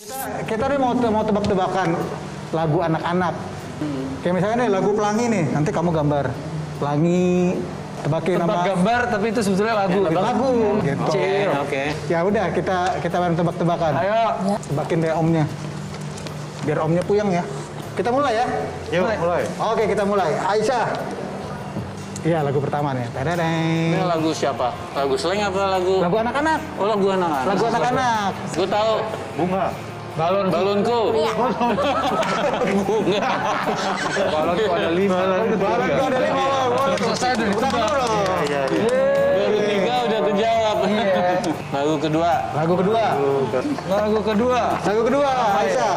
Kita nih mau tebak-tebakan lagu anak-anak. Kayak misalnya nih lagu Pelangi nih, nanti kamu gambar Pelangi, tebakin Tebak nama gambar tapi itu sebetulnya lagu. lagu gitu. Oke. Ya udah kita main tebak-tebakan. Ayo. Tebakin deh omnya. Biar omnya puyeng ya. Kita mulai ya. Yuk, mulai. Oke, kita mulai. Aisyah. Iya, lagu pertama nih. Ini lagu siapa? Lagu slang apa lagu? Lagu anak-anak. Oh, lagu anak-anak. Lagu anak-anak. Gue tahu. Bunga. Balonku. Bunga. Balonku ada 5. Balonku ada 5. Selesai udah ditebak. Iya. Baru 3 udah kejawab. Lagu kedua. Lagu kedua. Lagu kedua. Lagu kedua, Aisyah.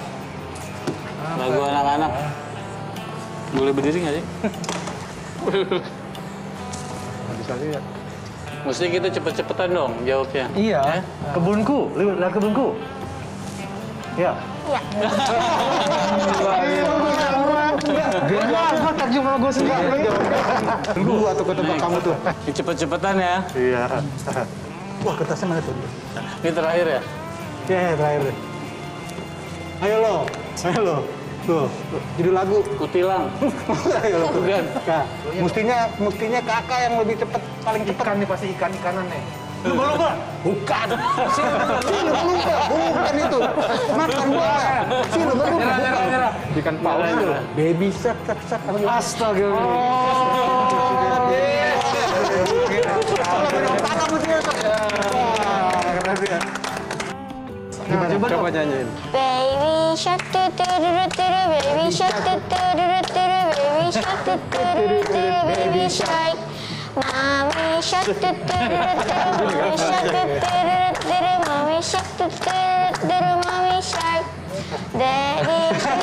Lagu anak-anak. Boleh berdiri nggak sih? Nggak bisa lihat. Mesti kita cepet-cepetan dong jawabnya. Iya. Kebunku. Lihat kebunku. Ya. Gue terjemah gue sendiri. Tunggu atau ketebak kamu tuh. Cepet-cepetan ya. Iya. Wah, kertasnya mana tuh? Ini terakhir ya. Ya, terakhir deh. Ayo lo. Tuh, judul lagu. Kutilang. Ayo lo. Bukan. Kak, mestinya kakak yang lebih cepet, paling cepet. Ikan nih pasti ikan-ikanan nih. Lumba-lumba? Bukan. Si lumba-lumba, bukan itu. Makan bola. Si lumba-lumba. Nyerah. Ikan paus itu. Baby shark. Coba nyanyiin. Baby shark do do do do do, baby shark do do do do do, baby shark do do do do, baby shark. Mommy shark do do do do, mommy shark do do do do, mommy shark do do do do, mommy shark. Daddy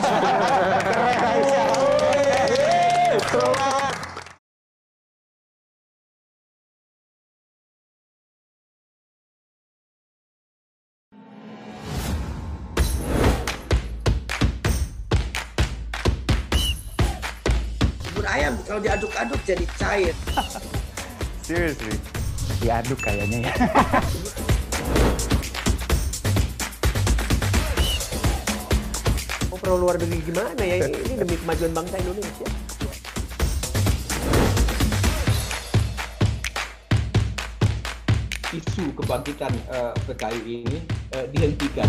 shark. Bubur ayam kalau diaduk-aduk jadi cair. Seriously. Diaduk kayaknya ya. Mau perlu luar negeri gimana ya? Ini demi kemajuan bangsa Indonesia. Isu kebangkitan PKI ini dihentikan.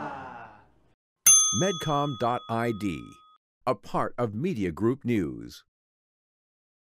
Medcom.id, a part of Media Group News.